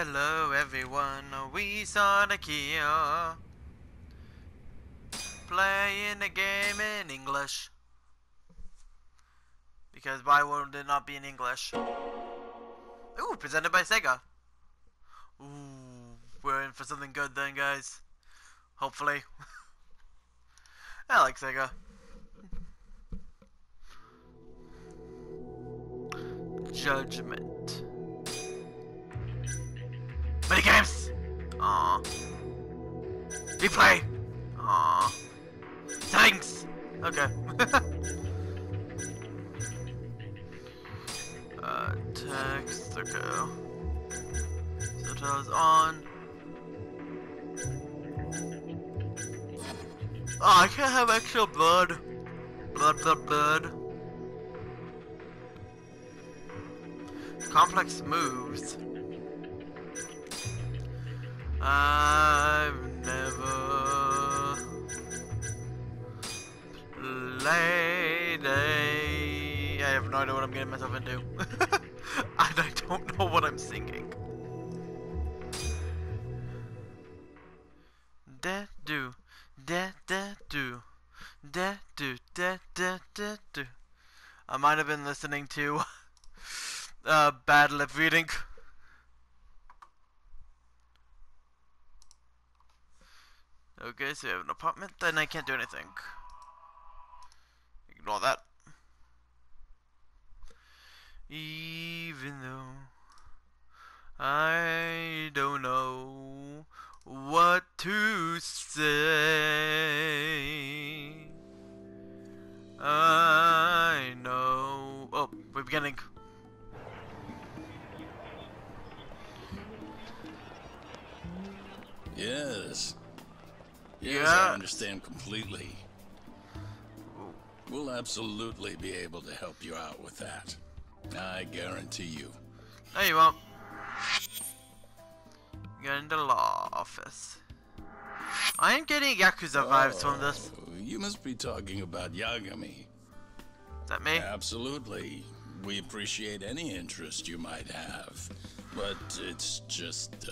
Hello everyone, we Sonic here. Playing a game in English. Because why would it not be in English? Ooh, presented by Sega. Ooh, we're in for something good then, guys. Hopefully. I like Sega. Judgement. Mini games! Aww. Replay! Aww. Thanks! Okay. Text, okay. Subtitles on. Oh, I can't have extra blood. Blood. Complex moves. I've never played I have no idea what I'm getting myself into. I don't know what I'm singing. Da do, da do, da do, da do. I might have been listening to bad lip reading. Okay, so we have an apartment, then I can't do anything. Ignore that. Even though I don't know what to say, I know. Oh, we're beginning. Yes. Yes, I understand completely. We'll absolutely be able to help you out with that. I guarantee you. No, you won't. Get into the law office. I am getting Yakuza vibes from this. You must be talking about Yagami. Is that me? Absolutely. We appreciate any interest you might have. But it's just,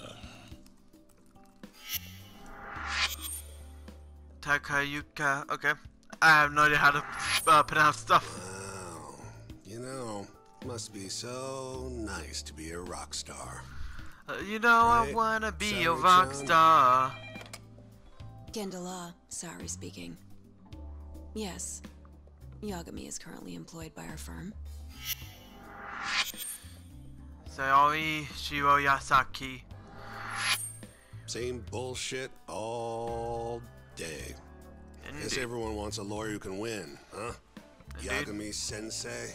Takayuka. Okay. I have no idea how to pronounce stuff. Wow. You know, must be so nice to be a rock star. You know, right? I wanna be a rock star. Gendala, Sari speaking. Yes, Yagami is currently employed by our firm. Sayori Shiroyasaki. Same bullshit all day. Indeed. Guess everyone wants a lawyer who can win, huh? Indeed. Yagami Sensei.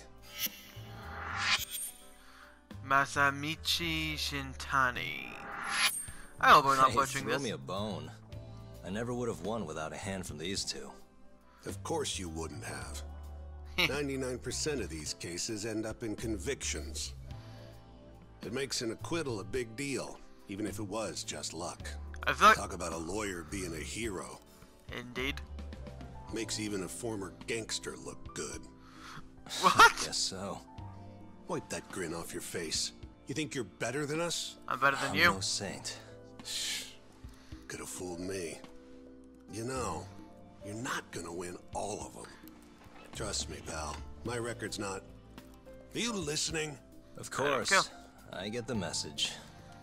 Masamichi Shintani. I hope we're not butchering this. Throw me a bone. I never would have won without a hand from these two. Of course you wouldn't have. 99% of these cases end up in convictions. It makes an acquittal a big deal, even if it was just luck. Talk about a lawyer being a hero. Indeed. Makes even a former gangster look good. What? Guess so. Wipe that grin off your face. You think you're better than us? I'm better than you. I'm no saint. Could have fooled me. You know, you're not gonna win all of them. Trust me, pal. My record's not... Are you listening? Of course. I get the message.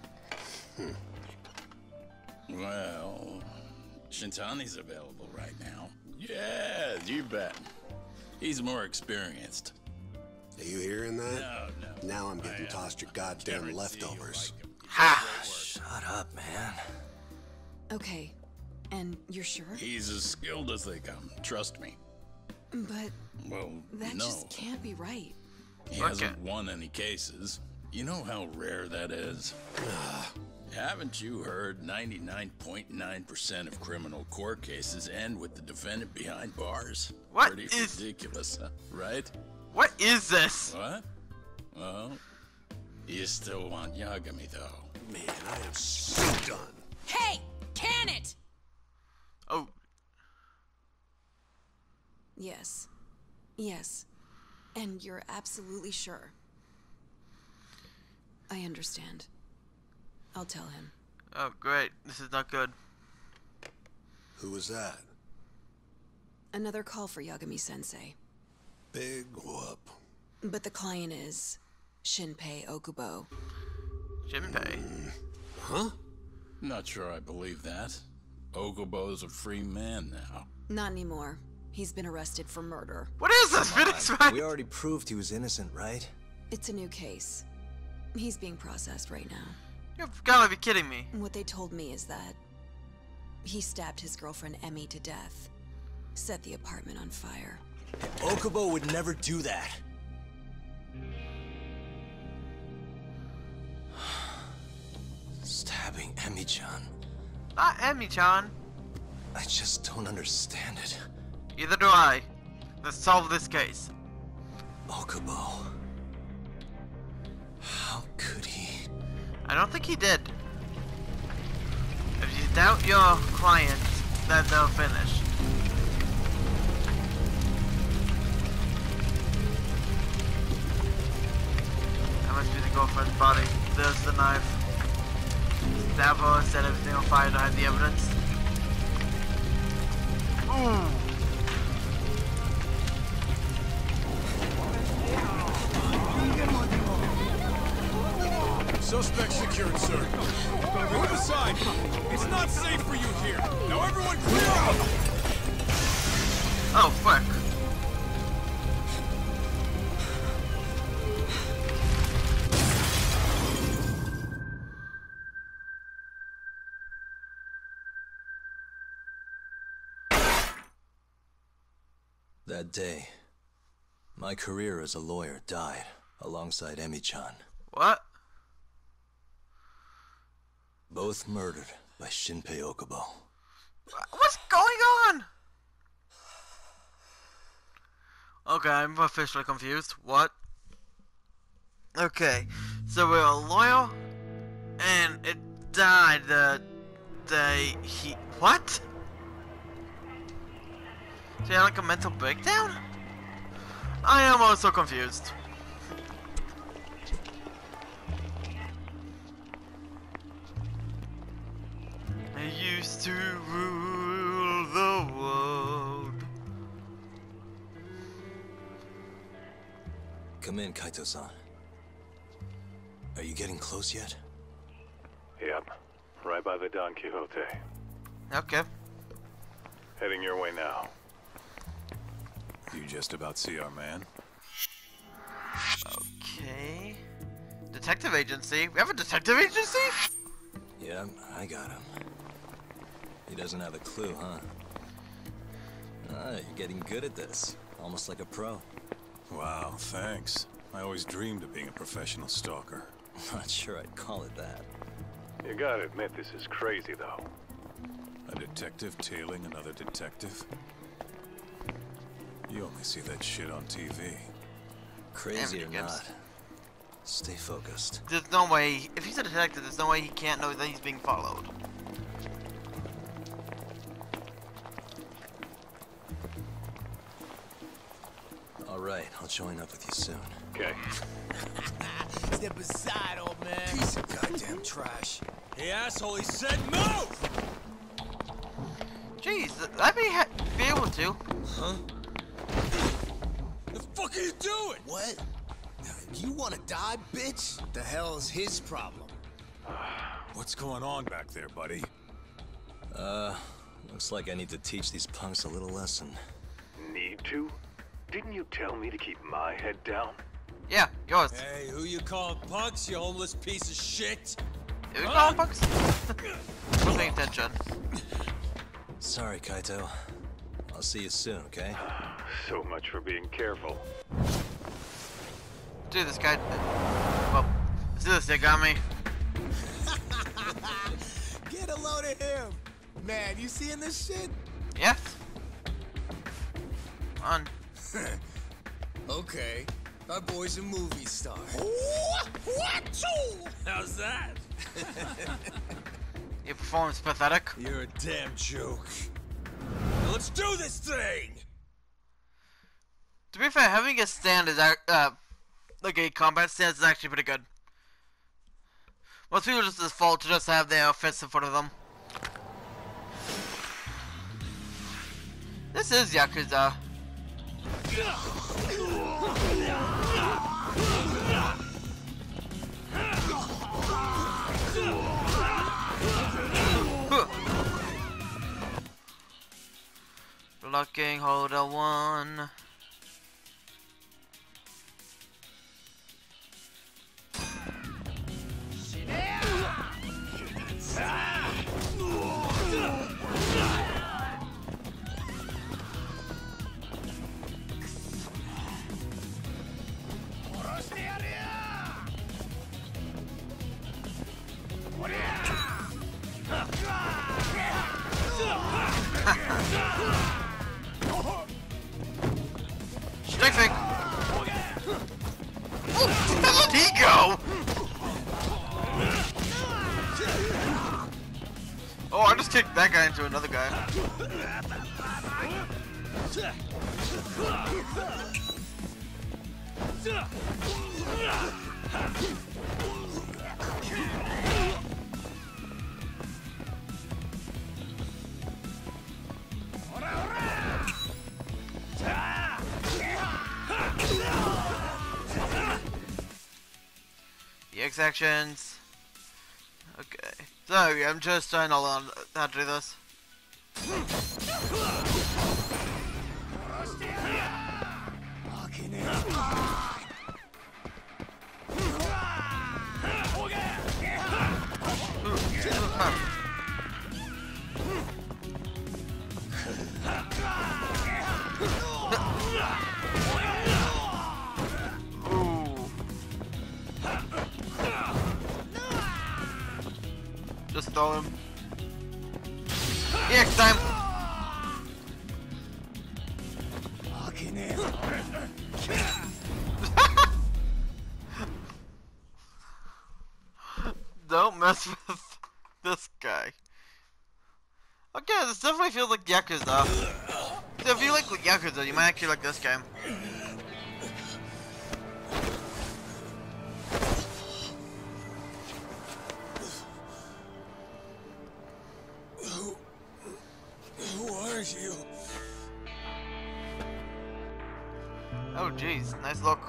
Well, Shintani's available right now. Yeah, you bet. He's more experienced. Are you hearing that? No. Now I'm getting tossed your goddamn leftovers. Ha! Shut up, man. Okay, and you're sure? He's as skilled as they come, trust me. But... Well, that no. just can't be right. He hasn't won any cases. You know how rare that is? Haven't you heard 99.9% of criminal court cases end with the defendant behind bars? What Pretty is... ridiculous, right? What is this? What? Well, you still want Yagami, though. Man, I am so done. Hey! Can it! Oh. Yes. Yes. And you're absolutely sure. I understand. I'll tell him. Oh, great. This is not good. Who was that? Another call for Yagami-sensei. Big whoop. But the client is Shinpei Okubo. Shinpei? Huh? Not sure I believe that. Okubo's a free man now. Not anymore. He's been arrested for murder. What is this? Phoenix Wright? We already proved he was innocent, right? It's a new case. He's being processed right now. You've gotta be kidding me. What they told me is that he stabbed his girlfriend Emmy to death. Set the apartment on fire. Okubo would never do that. Stabbing Emmy-chan. Not Emmy-chan. I just don't understand it. Either do I. Let's solve this case. Okubo. How could he? I don't think he did. If you doubt your client, then they'll finish. That must be the girlfriend's body. There's the knife. Stab her, set everything on fire to hide the evidence. Ooh. Suspect secured, sir. Move aside. It's not safe for you here. Now everyone clear out. Oh, fuck. That day, my career as a lawyer died alongside Emmy-chan. What? Both murdered by Shinpei Okubo. What's going on? Okay, I'm officially confused. What? Okay, so we're a lawyer, and it died the day he... What? So he had like a mental breakdown? I am also confused. I used to rule the world. Come in, Kaito-san. Are you getting close yet? Yep. Right by the Don Quixote. Okay. Heading your way now. You just about see our man? Okay. Detective agency? We have a detective agency? Yeah, I got him. He doesn't have a clue, huh? Ah, you're getting good at this. Almost like a pro. Wow, thanks. I always dreamed of being a professional stalker. Not sure I'd call it that. You gotta admit this is crazy, though. A detective tailing another detective? You only see that shit on TV. Crazy or Damn it, not, stay focused. There's no way, if he's a detective, there's no way he can't know that he's being followed. Alright, I'll join up with you soon. Okay. Step aside, old man. Piece of goddamn trash. Hey, asshole, he said move! Jeez, I'd be able to. Huh? The fuck are you doing? What? You wanna die, bitch? The hell's his problem? What's going on back there, buddy? Looks like I need to teach these punks a little lesson. Need to? Didn't you tell me to keep my head down? Yeah, yours. Hey, who you calling punks, you homeless piece of shit? Did we call him bugs? Wasn't paying attention. Sorry, Kaito. I'll see you soon, okay? So much for being careful. Dude, this guy. Well, let's do this. They got me. Get a load of him! Man, you seeing this shit? Yes. Come on. Okay, our boy's a movie star. How's that? Your performance is pathetic. You're a damn joke. Now let's do this thing! To be fair, having a stand is like a combat stance is actually pretty good. Most people just default to just have their fists in front of them. This is Yakuza. Blocking hold L1. Strafing! Where did he go? Oh, I just kicked that guy into another guy. The X actions. Okay. So I'm just trying to learn how to do this. Just throw him. EX time! Don't mess with this guy. Okay, this definitely feels like Yakuza. So if you like Yakuza, you might actually like this game. Who are you? Oh jeez, nice look.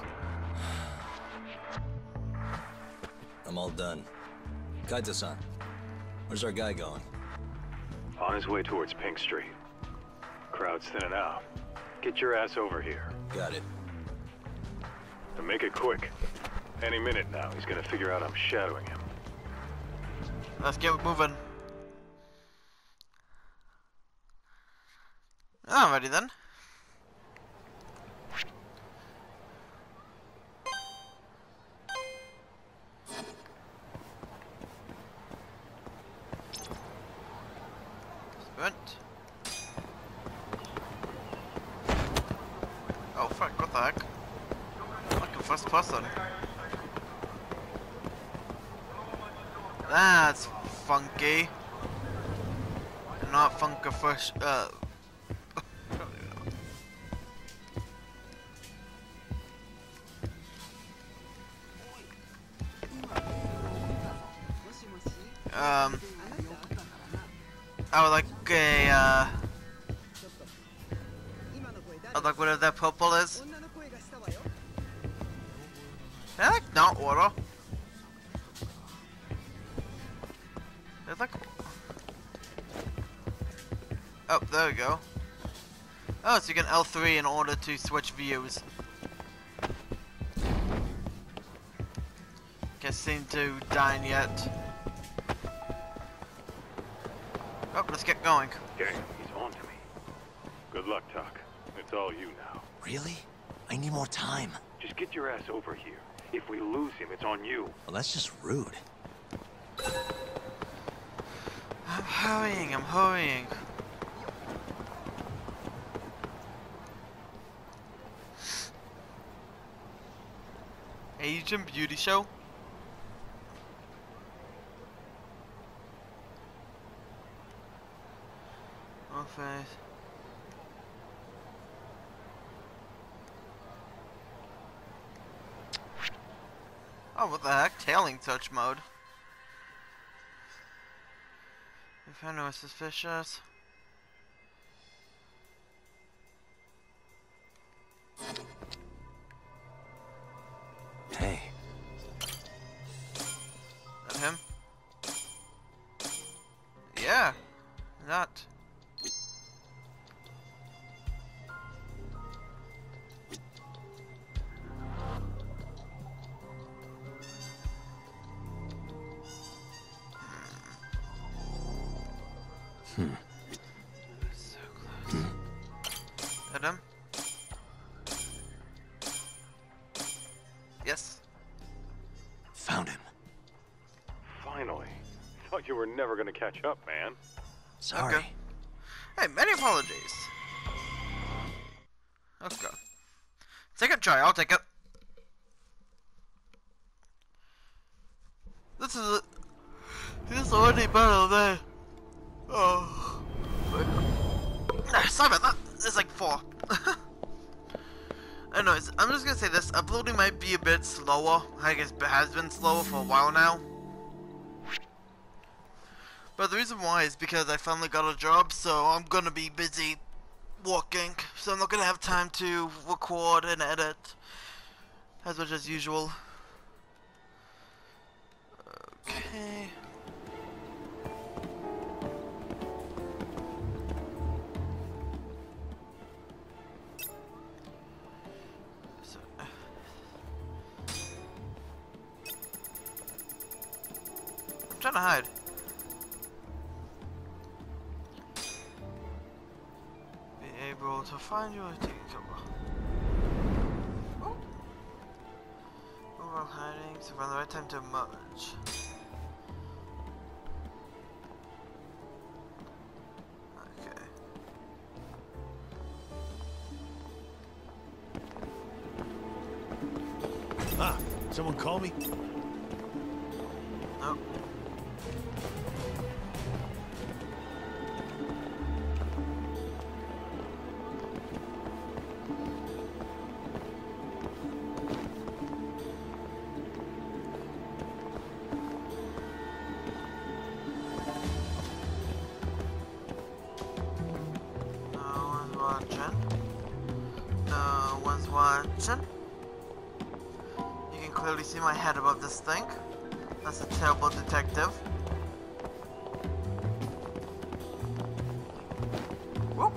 I'm all done. Kaito-san, where's our guy going? On his way towards Pink Street. Crowd's thinning out. Get your ass over here. Got it. And make it quick. Any minute now, he's gonna figure out I'm shadowing him. Let's get moving. Alrighty then. Sprint. Oh fuck, what the heck? Like a first person. That's funky. Not funky first, I would like a, I'd like whatever that purple is. I like not water. There's like, oh, there we go. Oh, so you can L3 in order to switch views. Can't seem to dine yet. Oh, let's get going. Okay, he's on to me. Good luck, Tuck. It's all you now. Really? I need more time. Just get your ass over here. If we lose him, it's on you. Well, that's just rude. I'm hurrying, I'm hurrying. Asian beauty show? Okay. Oh, what the heck? Tailing touch mode. If anyone was suspicious. Hey. That him? Yeah. That. So close. That him? Yes. Found him. Finally. Thought you were never gonna catch up, man. Sorry. Okay. Hey, many apologies. Let's go. Second try, I'll take it. This is already better than. Oh. Sorry about that. It's like 4. Anyways, I'm just gonna say this. Uploading might be a bit slower. I guess it has been slower for a while now. But the reason why is because I finally got a job, so I'm gonna be busy working. So I'm not gonna have time to record and edit as much as usual. Okay. So, I'm trying to hide. Be able to find you and take cover. Oh. Overall hiding, so around the right time to emerge. Okay. Ah, someone call me? Nope. No one's watching. You can clearly see my head above this thing. That's a terrible detective. Whoop.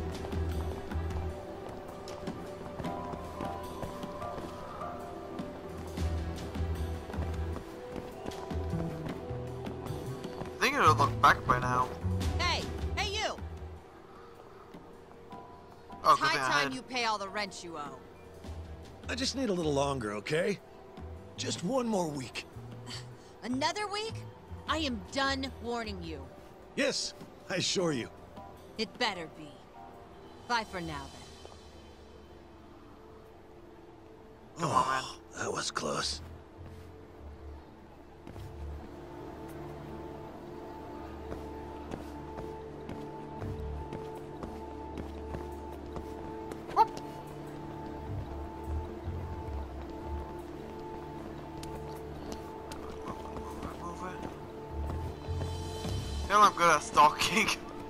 I think it would look back by now. Hey you! Oh, It's good high thing I time hid. you pay all the rent you owe. I just need a little longer, okay? Just one more week. Another week? I am done warning you. Yes, I assure you. It better be. Bye for now, then. Come on, man. That was close. I feel I'm good at stalking.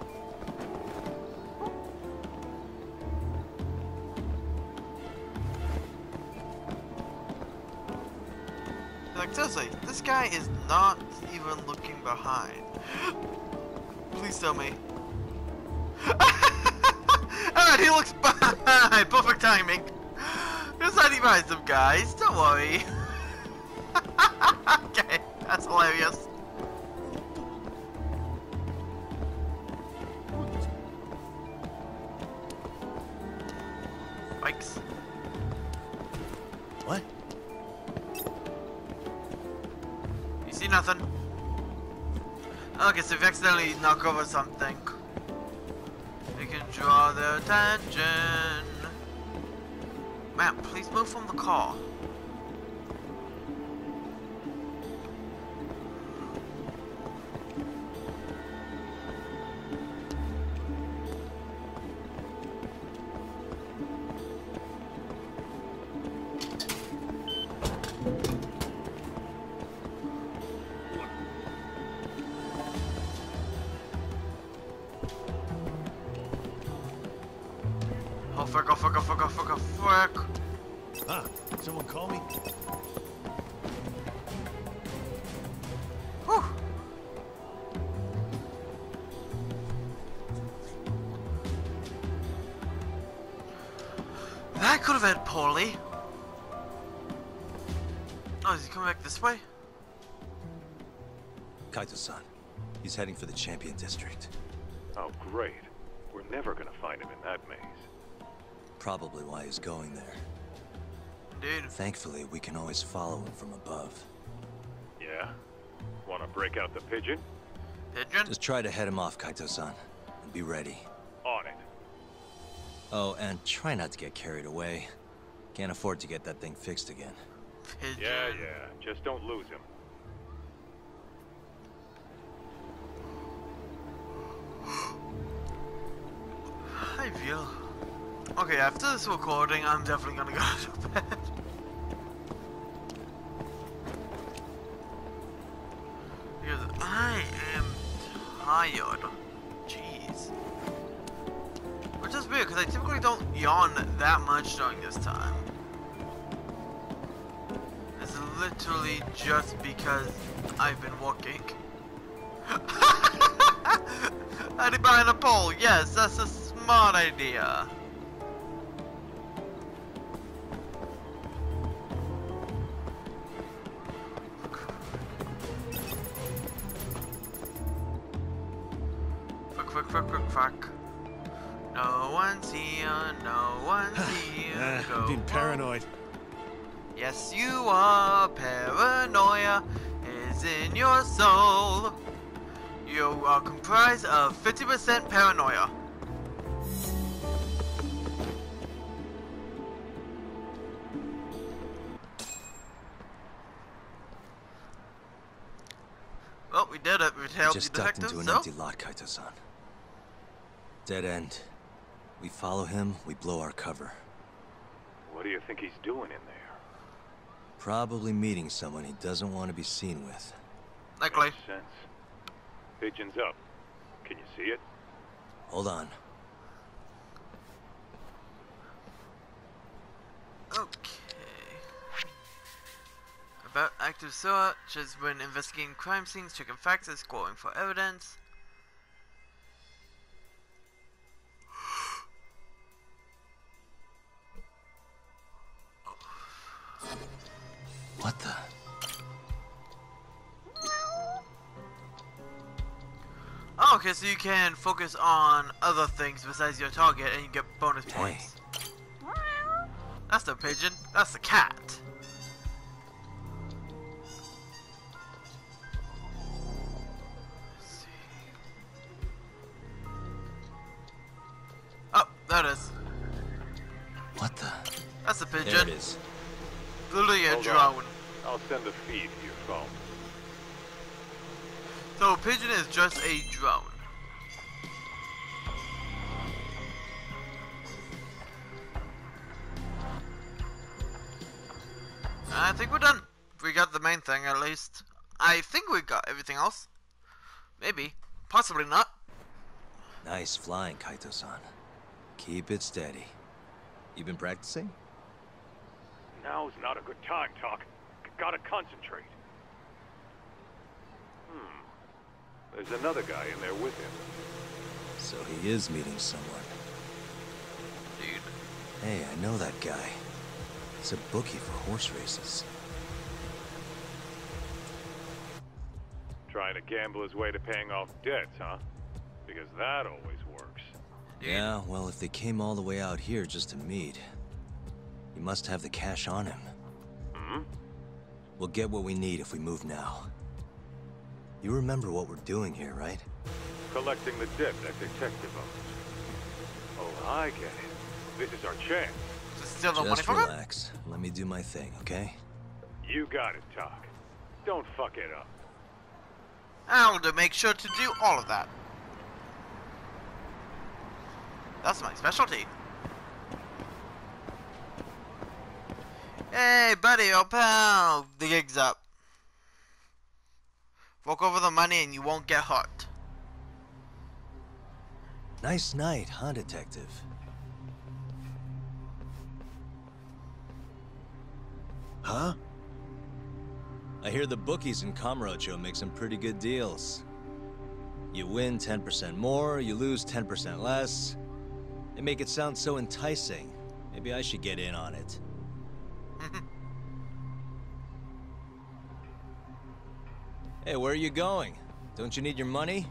Like, seriously, this guy is not even looking behind. Please tell me. Alright, he looks behind! Perfect timing! Just hiding behind some guys, don't worry. Okay, that's hilarious. Bikes. What? You see nothing? Okay, so if you accidentally knock over something, you can draw their attention. Ma'am, please move from the car. Oh fuck, oh fuck, oh fuck, oh fuck, oh fuck. Huh? Someone call me? Whew. That could have ended poorly. Oh, is he coming back this way? Kaito-san. He's heading for the Champion District. Oh, great. We're never gonna find him in that maze. Probably why he's going there. Dude. Thankfully, we can always follow him from above. Yeah? Wanna break out the pigeon? Pigeon? Just try to head him off, Kaito-san. And be ready. On it. Oh, and try not to get carried away. Can't afford to get that thing fixed again. Pigeon. Yeah. Just don't lose him. I feel. Okay, after this recording, I'm definitely gonna go to bed. Because I am tired. Jeez. Which is weird, because I typically don't yawn that much during this time. It's literally just because I've been working. Hiding behind a pole, yes, that's a smart idea. Fuck. No one's here, no one's here. I'm being paranoid. Yes, you are. Paranoia is in your soul. You are comprised of 50% paranoia. Well, we did it. We tailed the Just ducked detective, into an so? empty lot, Kaito-san. Dead end. We follow him, we blow our cover. What do you think he's doing in there? Probably meeting someone he doesn't want to be seen with. Likely. Makes sense. Pigeon's up. Can you see it? Hold on. Okay. About active search is when investigating crime scenes, checking facts, and scoring for evidence. What the? Oh, okay, so you can focus on other things besides your target and you get bonus points. That's the pigeon. That's the cat. Let's see. Oh, there it is. What the? That's the pigeon. There it is. Literally a Hold drone. on. I'll send the feed to your phone. So, pigeon is just a drone. I think we're done. We got the main thing, at least. I think we got everything else. Maybe. Possibly not. Nice flying, Kaito-san. Keep it steady. You been practicing? Now's not a good time, Talk. Gotta concentrate. There's another guy in there with him. So he is meeting someone. Dude. Hey, I know that guy. He's a bookie for horse races. Trying to gamble his way to paying off debts, huh? Because that always works. Yeah, well, if they came all the way out here just to meet, he must have the cash on him. We'll get what we need if we move now. You remember what we're doing here, right? Collecting the debt that detective owes. Oh, I get it. This is our chance. Just steal the money Just from him? relax. Let me do my thing, okay? You got it, Talk. Don't fuck it up. I'll make sure to do all of that. That's my specialty. Hey, buddy, old pal. The gig's up. Fork over the money and you won't get hurt. Nice night, huh, detective? Huh? I hear the bookies in Kamurocho make some pretty good deals. You win 10% more, you lose 10% less. They make it sound so enticing. Maybe I should get in on it. Hey, where are you going? Don't you need your money?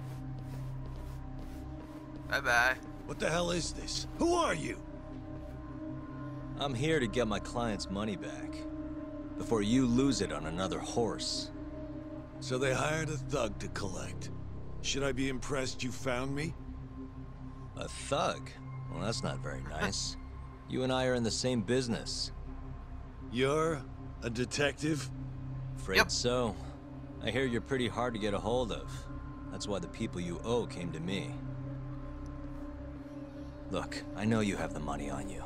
Bye-bye. What the hell is this? Who are you? I'm here to get my client's money back. Before you lose it on another horse. So they hired a thug to collect. Should I be impressed you found me? A thug? Well, that's not very nice. You and I are in the same business. You're a detective? Afraid so. I hear you're pretty hard to get a hold of. That's why the people you owe came to me. Look, I know you have the money on you.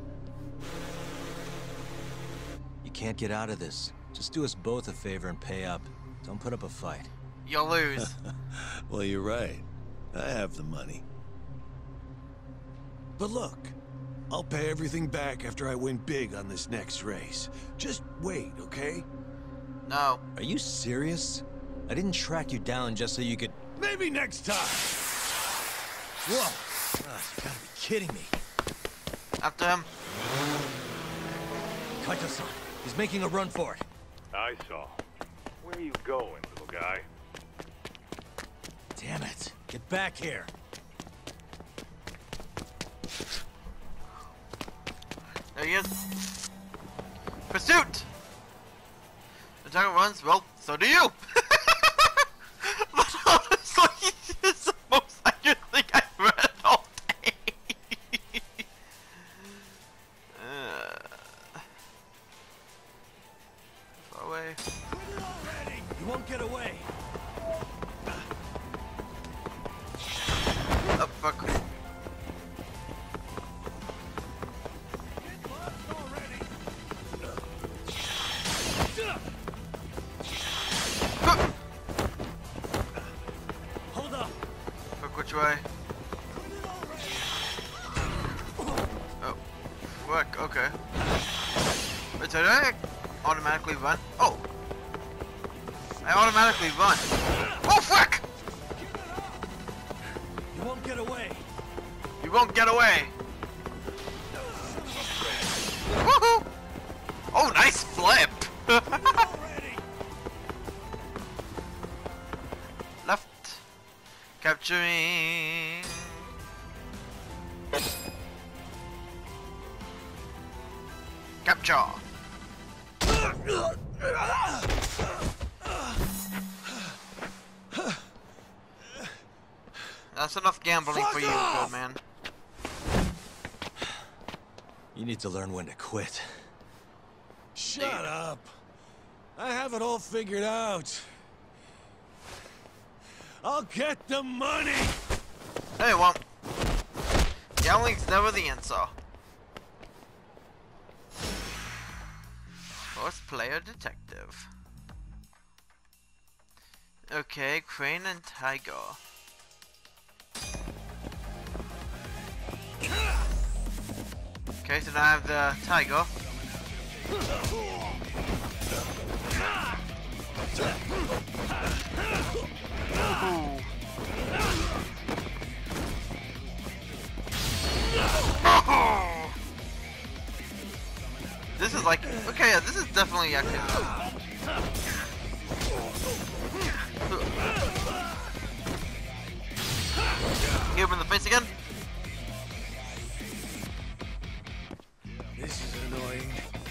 You can't get out of this. Just do us both a favor and pay up. Don't put up a fight. You'll lose. Well, you're right. I have the money. But look, I'll pay everything back after I win big on this next race. Just wait, okay? No. Are you serious? I didn't track you down just so you could... Maybe next time! Whoa! You gotta be kidding me. After him. Kaito-san, he's making a run for it. I saw. Where are you going, little guy? Damn it. Get back here. There he is. Pursuit! The target runs, well, so do you! But honestly, it's the most accurate thing I've read all day. Far away. You won't get away. Oh, fuck. Hold up. Fuck, which way? Oh. Fuck, okay. Wait, so did I automatically run? Oh. I automatically run. Oh, fuck! You won't get away. You won't get away. Woohoo! Oh, nice flip. Left. Capturing. Capture. That's enough gambling for you, good man. You need to learn when to quit. Shut up! I have it all figured out. I'll get the money! Hey, well, gambling's never the answer. First player detective. Okay, Crane and Tiger. Okay, so now I have the Tiger. Ooh. This is like, okay, yeah, this is definitely Yakuza. Hit him in the face again. This is annoying.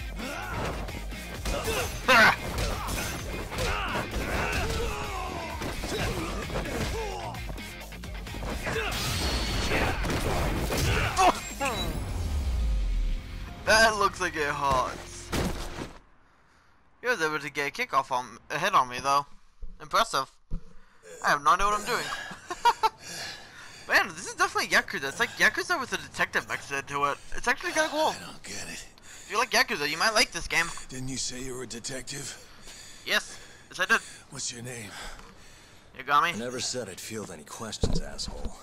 That looks like it hurts. He was able to get a kick off on a hit on me though. Impressive. I have no idea what I'm doing. Man, this is definitely Yakuza. It's like Yakuza with a detective mixed into it. It's actually kind of cool. I don't get it. If you like Yakuza, you might like this game. Didn't you say you were a detective? Yes, yes I did. What's your name? You got me? I never said I'd field any questions, asshole.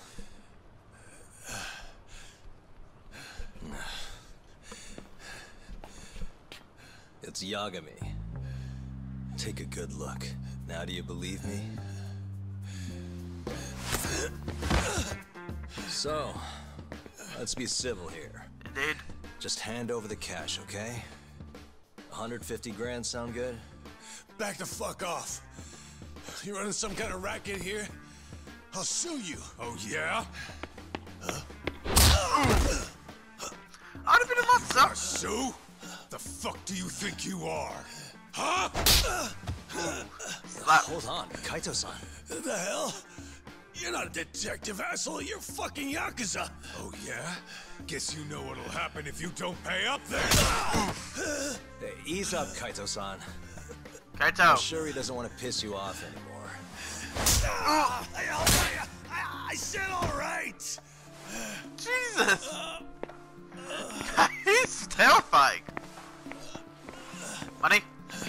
It's Yagami. Take a good look. Now do you believe me? So, let's be civil here. Indeed. Just hand over the cash, okay? 150 grand sound good? Back the fuck off. You running some kind of racket here? I'll sue you. Oh, yeah? I'd have been a monster. Sue? The fuck do you think you are? Huh? Slap. Hold on, Kaito-san. The hell? You're not a detective, asshole. You're fucking Yakuza. Oh, yeah? Guess you know what'll happen if you don't pay up then. Hey, ease up, Kaito-san. I'm Kaito. sure he doesn't want to piss you off anymore. I said all right. Jesus. He's terrifying. Money.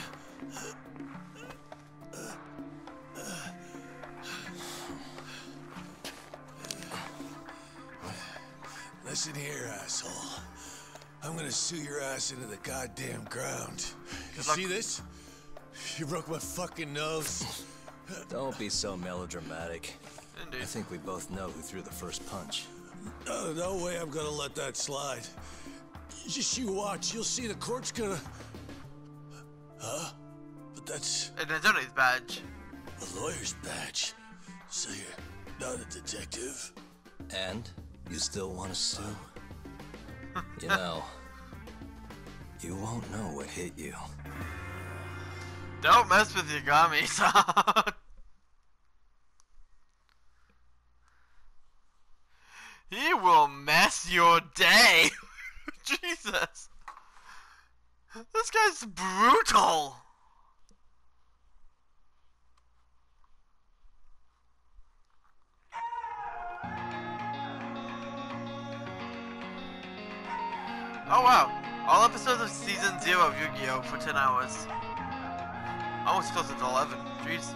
Listen here, asshole. I'm gonna sue your ass into the goddamn ground. You see this? You broke my fucking nose. Don't be so melodramatic. Indeed. I think we both know who threw the first punch. No way I'm gonna let that slide. Just you watch, you'll see the court's gonna... Huh? But that's An attorney's badge. a lawyer's badge. So you're not a detective? And? You still want to sue? You know, you won't know what hit you. Don't mess with Yagami, son. He will mess your day. Jesus. This guy's brutal. Oh wow. All episodes of Season 0 of Yu-Gi-Oh! For 10 hours. Almost closer to 11. Jeez.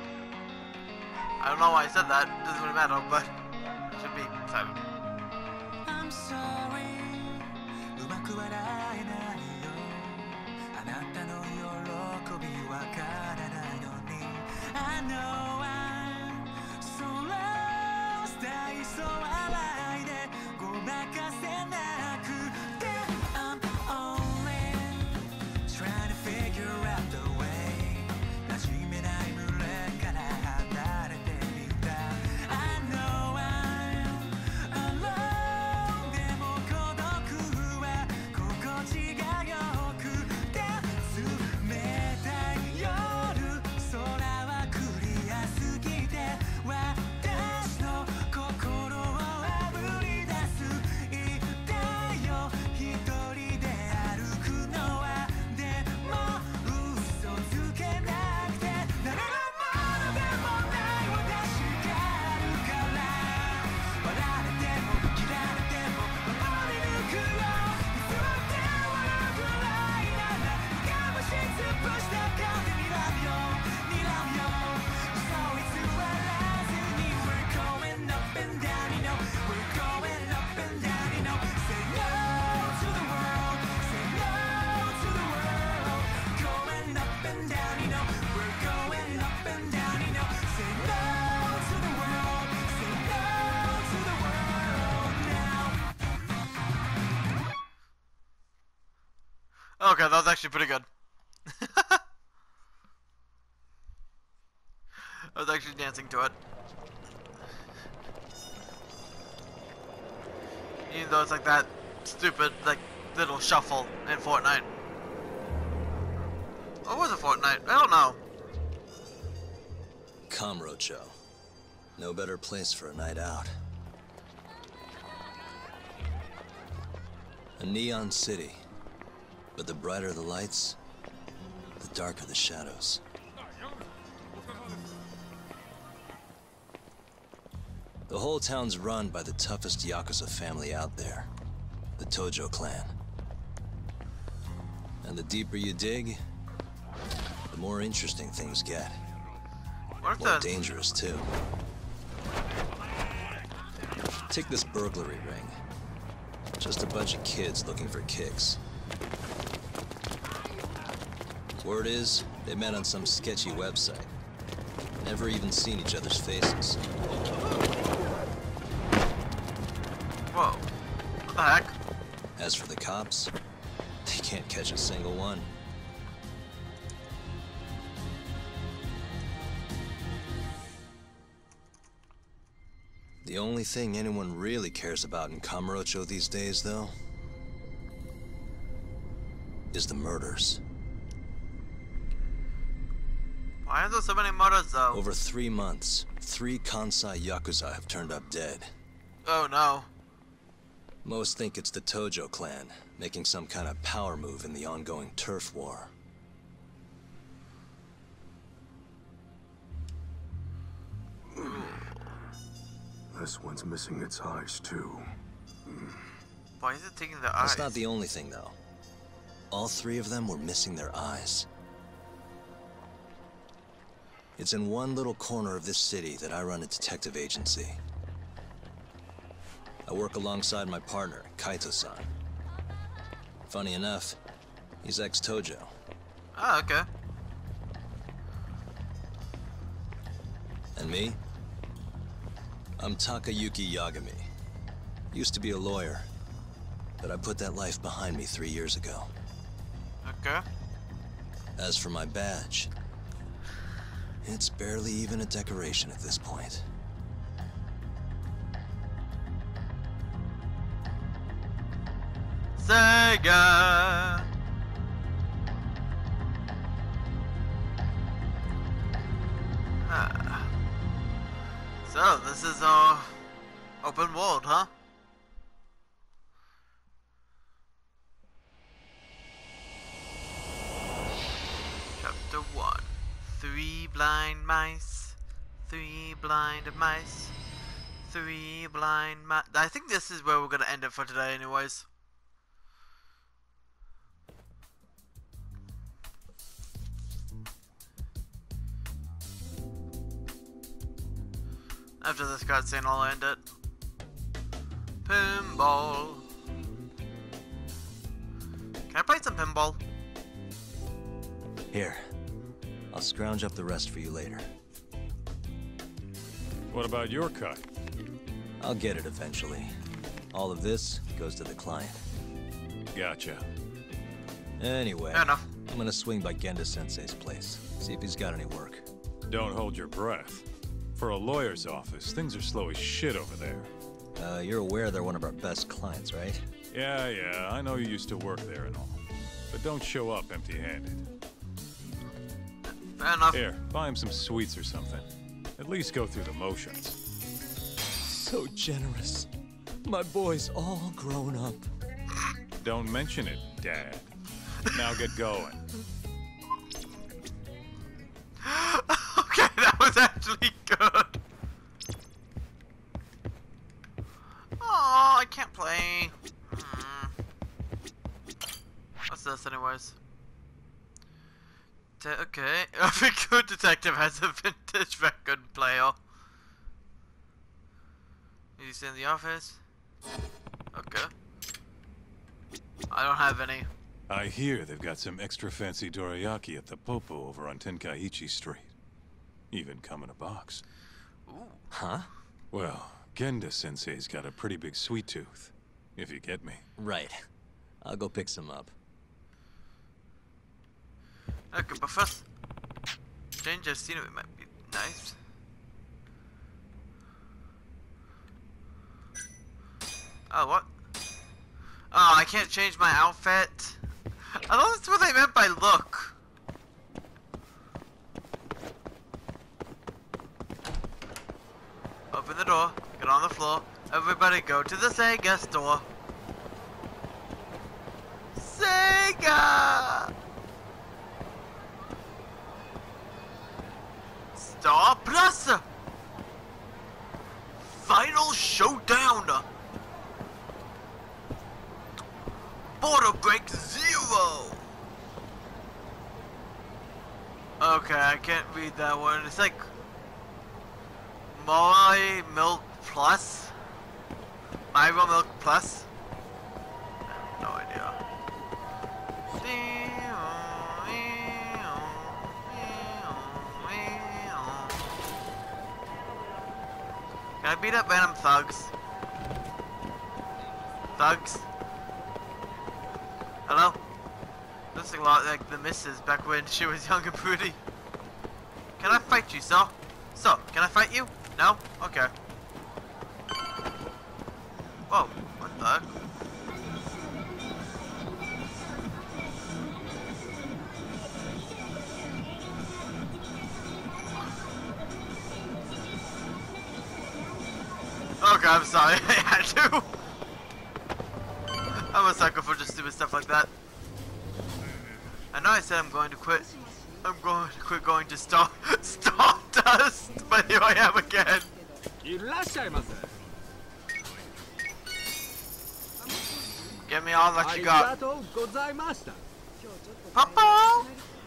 I don't know why I said that. Doesn't really matter, but I should be excited. I'm sorry. うまく笑えないよ。あなたの喜びわからないのに。I know I'm so lost. 大層笑いでごまかせなくて。I'm only trying to figure out the way. 馴染めない群れから離れてみた。I know I'm alone. でも孤独は心地が良くて冷たい夜空はクリアすぎて私の心をあぶり出す言ってよ一人で歩くのはでも嘘つけなくて誰のものでもない私があるから笑われても嫌われても守り抜くよいつまで笑うくらいなら我慢し尽くした顔で睨むよ睨むよ嘘偽らずに We're going up and down you know We're going up and down you know Say no to the world Say no to the world Going up and down you know We're going up and down you know Say no to the world Say no to the world now Okay, that was actually pretty good. I was actually dancing to it. Even though it's like that stupid, like, little shuffle in Fortnite. What was it, Fortnite? I don't know. Kamurocho. No better place for a night out. A neon city. But the brighter the lights, the darker the shadows. The whole town's run by the toughest Yakuza family out there, the Tojo clan. And the deeper you dig, the more interesting things get. What if More the... dangerous, too. Take this burglary ring. Just a bunch of kids looking for kicks. Word is, they met on some sketchy website. Never even seen each other's faces. Whoa. What the heck? As for the cops, they can't catch a single one. The only thing anyone really cares about in Kamurocho these days, though, is the murders. Why are there so many murders, though? Over 3 months, 3 Kansai Yakuza have turned up dead. Oh, no. Most think it's the Tojo clan, making some kind of power move in the ongoing turf war. This one's missing its eyes, too. Why is it taking the eyes? That's not the only thing, though. All 3 of them were missing their eyes. It's in one little corner of this city that I run a detective agency. I work alongside my partner, Kaito-san. Funny enough, he's ex-Tojo. Oh, okay. And me? I'm Takayuki Yagami. Used to be a lawyer, but I put that life behind me 3 years ago. Okay. As for my badge, it's barely even a decoration at this point. Sega! So, this is open world, huh? Chapter 1. 3 blind mice. 3 blind mice. 3 blind mice. I think this is where we're gonna end it for today anyways. After this cutscene, I'll end it. Pinball. Can I play some pinball? Here, I'll scrounge up the rest for you later. What about your cut? I'll get it eventually. All of this goes to the client. Gotcha. Anyway, Fair enough. I'm gonna swing by Genda-sensei's place, see if he's got any work. Don't hold your breath. For a lawyer's office, things are slow as shit over there. You're aware they're one of our best clients, right? Yeah, I know you used to work there and all. But don't show up empty-handed. Fair enough. Here, buy him some sweets or something. At least go through the motions. So generous. My boy's all grown up. Don't mention it, Dad. Now get going. Okay, that was actually good. Oh, I can't play. What's this, anyways? Okay, every good detective has a vintage record player. Is he still in the office? Okay. I don't have any. I hear they've got some extra fancy dorayaki at the Popo over on Tenkaichi Street. Even come in a box. Ooh. Huh? Well, Genda-sensei's got a pretty big sweet tooth, if you get me. Right. I'll go pick some up. Okay, but first, change of scenery might be nice. Oh, what? Oh, I can't change my outfit. I thought that's what they meant by look. Open the door, get on the floor. Everybody go to the Sega store. Sega! Star Plus! Final Showdown! Border Break Zero! Okay, I can't read that one. It's like My Milk Plus? Myra Milk Plus? I have no idea. Can I beat up random thugs? Thugs? Hello? Looks a lot like the missus back when she was young and pretty. Can I fight you, sir? Sir, can I fight you? No? Okay. Whoa, what the heck? Okay, I'm sorry, I had to. I'm a sucker for just stupid stuff like that. I know I said I'm going to quit. I'm going to quit going to Stardust, but here I am again. Give me all that you got. Papa!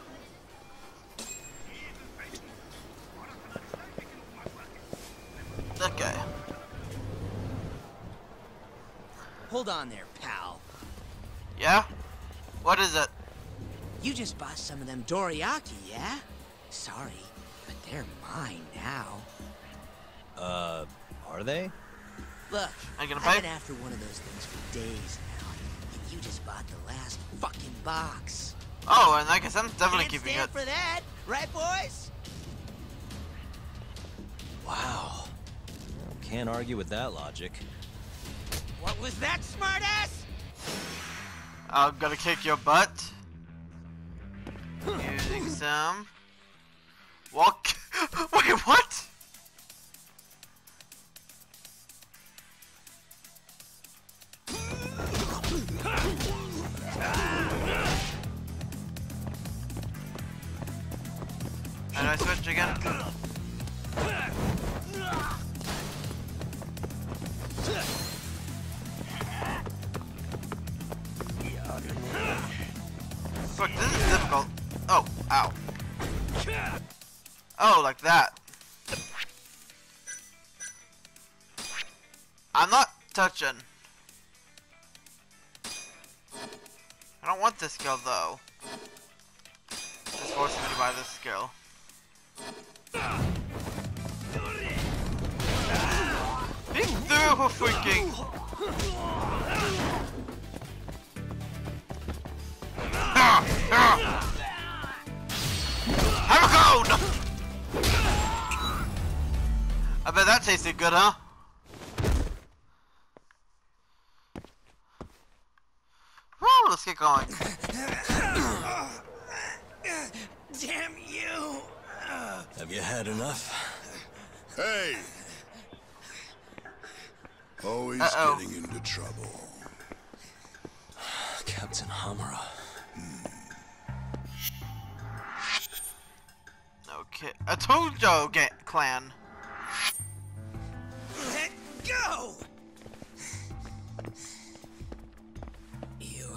Okay. Hold on there, pal. Yeah? What is it? You just bought some of them dorayaki, yeah? Sorry, but they're mine now. Are they? Look, Are you gonna I've pay? been after one of those things for days now, and you just bought the last fucking box. Oh, and I guess I'm definitely Can't keeping stand it. for that, right, boys? Wow. Can't argue with that logic. What was that, smartass? I'm gonna kick your butt. Using some. Walk. Wait, what? How do I switch again? Fuck, this is difficult. Oh, ow. Oh, like that. I'm not touching. I don't want this skill though. It's forcing me to buy this skill. He threw a freaking. Have a cone! I bet that tasted good, huh? Woo, let's get going. Damn you! Have you had enough? Hey! Always Uh-oh. getting into trouble. Captain Hamura. Okay, a Tojo clan. Let go! You,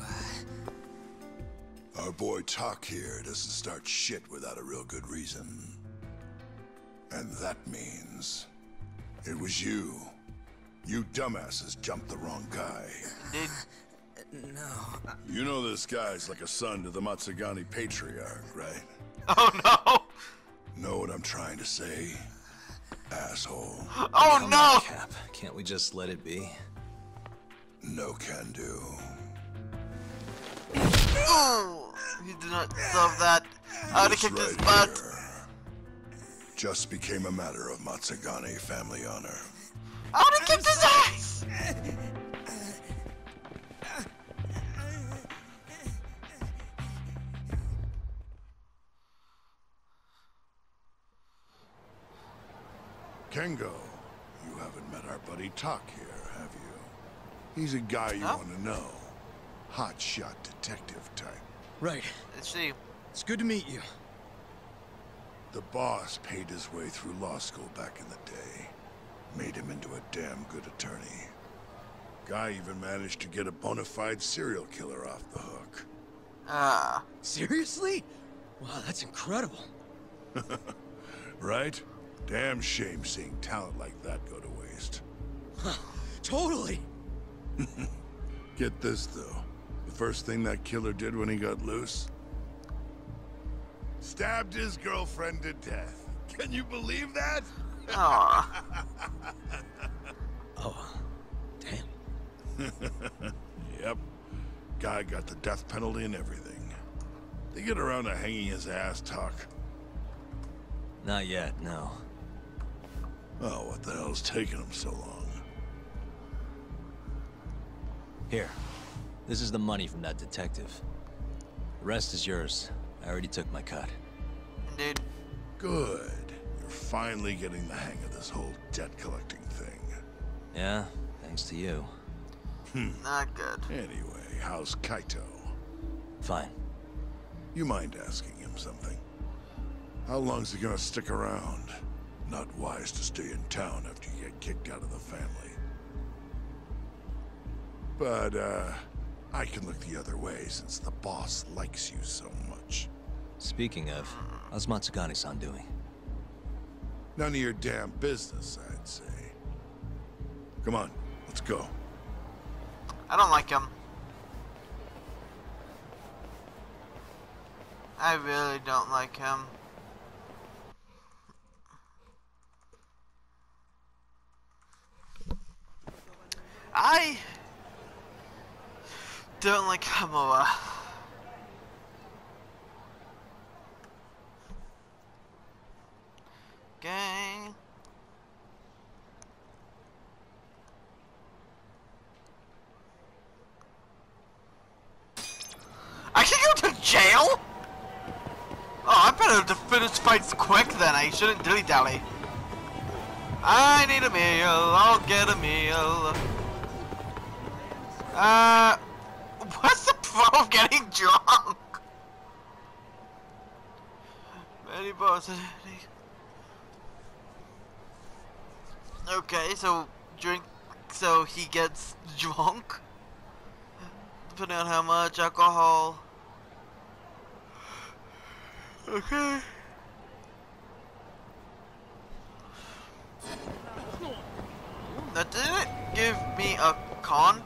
Our boy Talk here doesn't start shit without a real good reason. And that means it was you. You dumbasses jumped the wrong guy. Did no. You know this guy's like a son to the Matsugani patriarch, right? Oh no! Know what I'm trying to say? Asshole. Oh Come no! on, Cap. Can't we just let it be? No can do. Oh, he did not solve that. I would have kicked his butt. Here just became a matter of Matsugani family honor. I would have kicked his ass! Kengo, you haven't met our buddy Talk here, have you? He's a guy you want to know. Hotshot detective type. Right. Let's see. It's good to meet you. The boss paid his way through law school back in the day. Made him into a damn good attorney. Guy even managed to get a bona fide serial killer off the hook. Seriously? Wow, that's incredible. Right? Damn shame seeing talent like that go to waste. Totally. Get this, though. The first thing that killer did when he got loose? Stabbed his girlfriend to death. Can you believe that? Aww. Yep. Guy got the death penalty and everything. They get around to hanging his ass, Tuck. Not yet, no. Oh, what the hell's taking him so long? Here. This is the money from that detective. The rest is yours. I already took my cut. Indeed. Good. You're finally getting the hang of this whole debt collecting thing. Yeah, thanks to you. Not good. Anyway, how's Kaito? Fine. You mind asking him something? How long's he gonna stick around? Not wise to stay in town after you get kicked out of the family. But, I can look the other way since the boss likes you so much. Speaking of, how's Matsugane-san doing? None of your damn business, I'd say. Come on, let's go. I don't like him. I really don't like him. I don't like Hamura. Okay. I can go to jail? Oh, I better finish fights quick then. I shouldn't dilly-dally. I need a meal. I'll get a meal. What's the problem of getting drunk? Many bosses. Okay, so drink. So he gets drunk. Depending on how much alcohol. Okay. That didn't give me a con.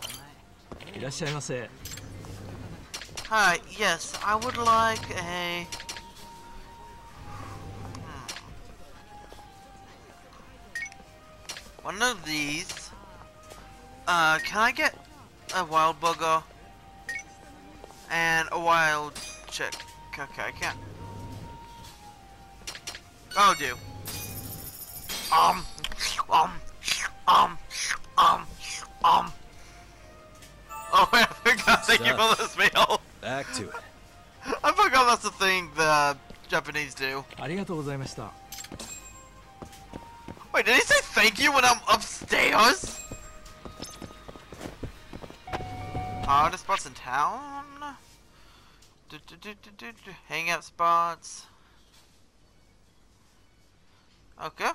Hi, yes, I would like a... one of these. Can I get a wild bugger? And a wild chick. Okay, I can't. I'll do. Oh, I forgot. Thank you for this meal. Back to it. I forgot that's the thing the Japanese do. Wait, did he say thank you when I'm upstairs? Hardest spots in town? Hangout spots. Okay.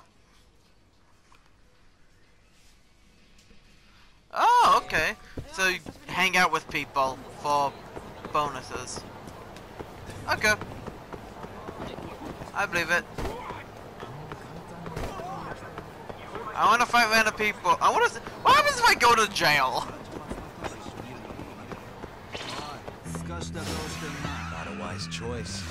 Oh, okay. So you hang out with people for bonuses. Okay. I believe it. I want to fight random people. I want to. What happens if I go to jail? Not a wise choice.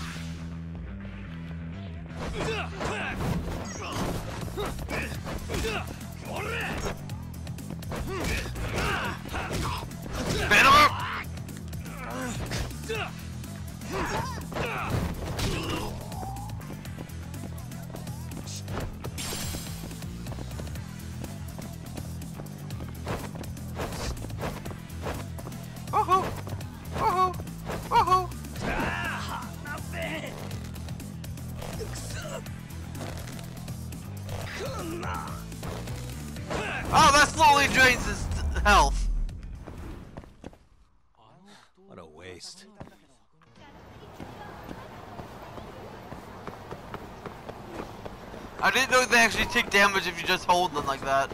Woohoo! Woohoo! Woohoo! Oh, that slowly drains his health. What a waste. I didn't know they actually take damage if you just hold them like that.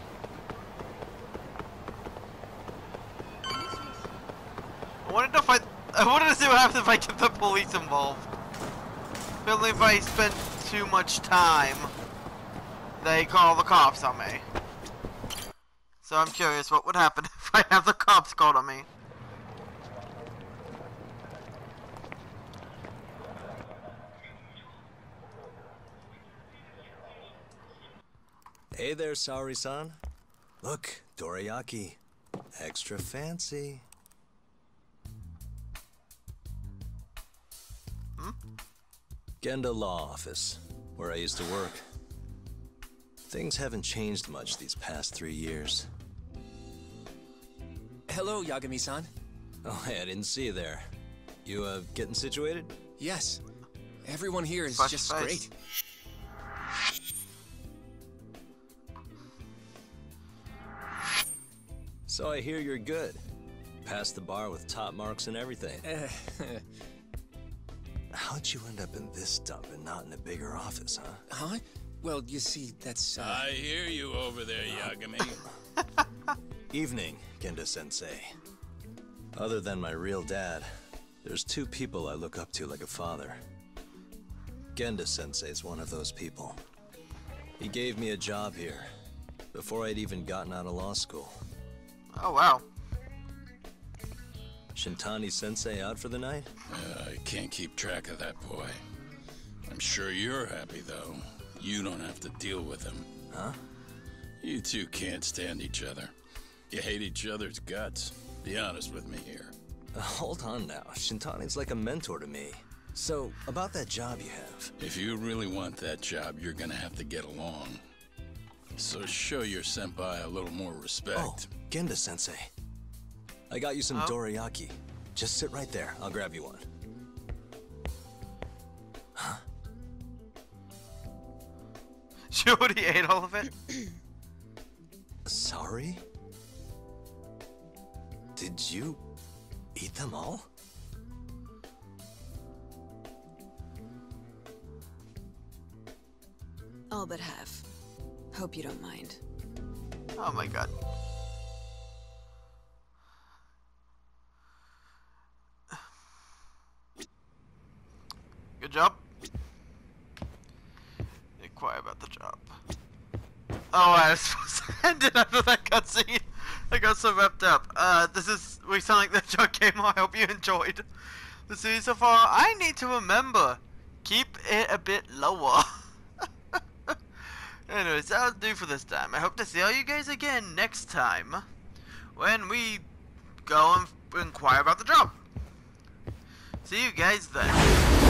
I wanted to see what happens if I get the police involved. Apparently if I spend too much time, they call the cops on me. So I'm curious what would happen if I have the cops called on me. Hey there, Saori-san. Look, dorayaki. Extra fancy. Genda Law Office, where I used to work. Things haven't changed much these past 3 years. Hello, Yagami-san. Oh, hey, I didn't see you there. You, getting situated? Yes. Everyone here is just great. So I hear you're good. Passed the bar with top marks and everything. How'd you end up in this dump and not in a bigger office, huh? Huh? Well, you see, that's, I hear you over there, Yagami. Evening, Genda-sensei. Other than my real dad, there's 2 people I look up to like a father. Genda-sensei's one of those people. He gave me a job here, before I'd even gotten out of law school. Oh, wow. Shintani-sensei out for the night? I can't keep track of that boy. I'm sure you're happy, though. You don't have to deal with him. Huh? You two can't stand each other. You hate each other's guts. Be honest with me here. Hold on now. Shintani's like a mentor to me. So, about that job you have. If you really want that job, you're gonna have to get along. So show your senpai a little more respect. Oh, Genda-sensei. I got you some dorayaki. Just sit right there. I'll grab you one. Huh? She already ate all of it? Sorry? Did you eat them all? All but half. Hope you don't mind. Oh my god. Good job. Inquire about the job. Oh, I was supposed to end it after that cutscene. I got so wrapped up. We sound like the joke gamer. I hope you enjoyed the series so far. I need to remember, keep it a bit lower. Anyways, that'll do for this time. I hope to see all you guys again next time when we go and inquire about the job. See you guys then.